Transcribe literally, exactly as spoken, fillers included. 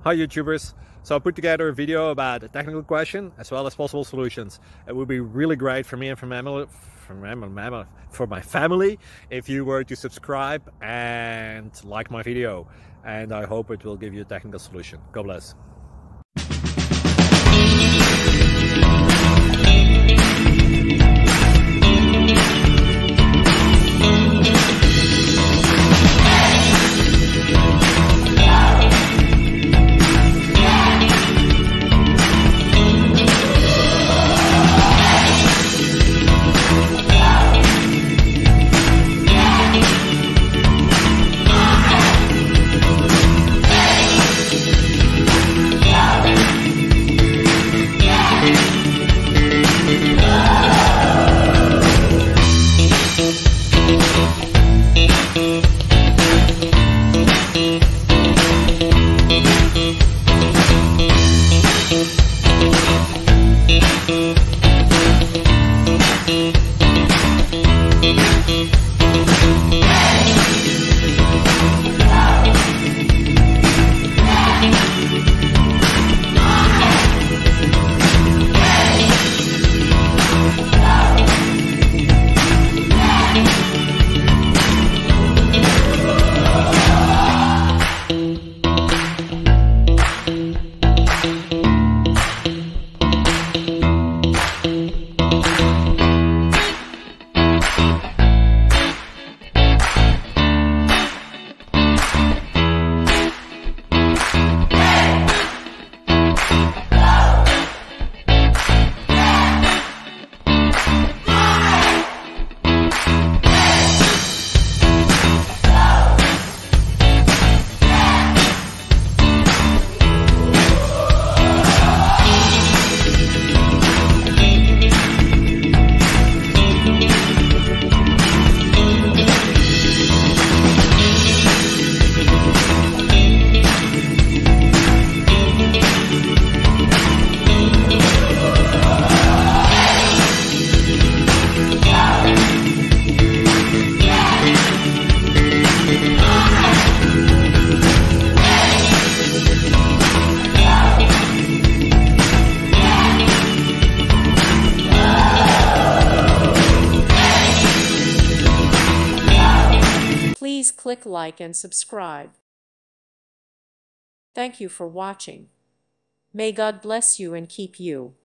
Hi YouTubers! So I put together a video about a technical question as well as possible solutions. It would be really great for me and for, mammal, for, mammal, for my family if you were to subscribe and like my video. And I hope it will give you a technical solution. God bless. Please click like and subscribe. Thank you for watching. May God bless you and keep you.